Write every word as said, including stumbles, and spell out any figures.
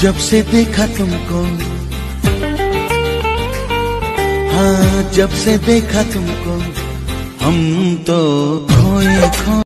जब से देखा तुमको, हाँ जब से देखा तुमको, हम तो खोए खो